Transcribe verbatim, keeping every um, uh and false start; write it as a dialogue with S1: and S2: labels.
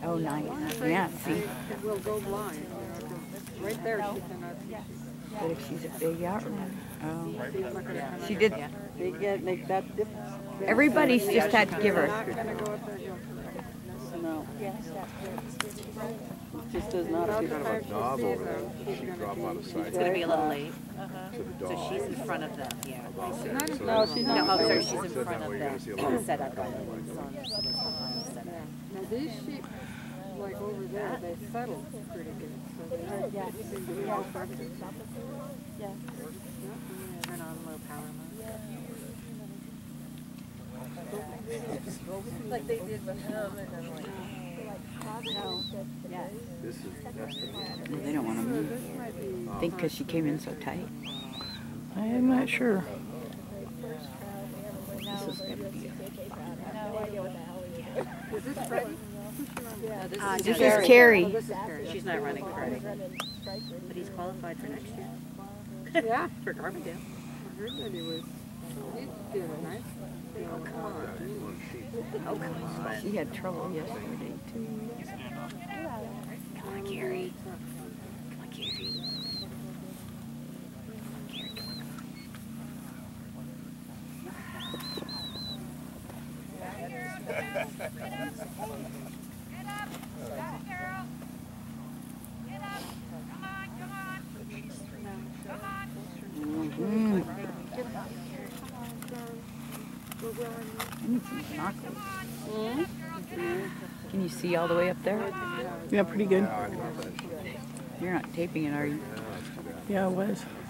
S1: Oh, nice. Yeah, see.
S2: We'll go blind. Right there, she cannot see.
S1: But if she's a big outrunner. Oh.
S2: She's not gonna come
S1: She
S2: out.
S1: did.
S2: They get make that dip.
S1: Everybody's just had to give
S2: They're
S1: her.
S2: not gonna go up that hill. No. It just does not.
S3: Kind of a knob over there. She should drop out of sight.
S4: It's going to be a little late.
S3: To the
S4: So
S3: dog.
S4: she's in front of them, yeah.
S3: So
S2: No, she's
S4: No,
S2: not.
S4: oh, sorry, she's in
S3: Said that
S4: front of
S3: way you're gonna see a
S4: them.
S3: lot.
S4: Setup. It's on- so it's behind the setup.
S2: Now these sheep, like over there, they settle pretty good. So they have yeah. seem to be more effective.
S4: Yeah. Turn on low power mode. Like they did with him, and I'm like, no. Yeah.
S3: This is destiny.
S1: Well, they don't want to move. I think because she came in so tight.
S5: I'm not sure.
S1: This is going to be a...
S2: Is this Freddie?
S4: No, this
S1: Uh,
S4: is
S1: this
S4: Karry.
S1: is Karry.
S2: Oh, this is Karry.
S4: She's not running Karry. But he's qualified for next year.
S2: Yeah.
S4: For Carbondale.
S2: I heard that he was. He did a nice.
S4: Oh, come on. Oh, come on.
S1: She had trouble yesterday, too.
S4: Come on, Karry. Come on, Karry. Karry, come on.
S1: Mm. I need some binoculars. Can you see all the way up there?
S5: Yeah, pretty good.
S1: You're not taping it, are you?
S5: Yeah, it was.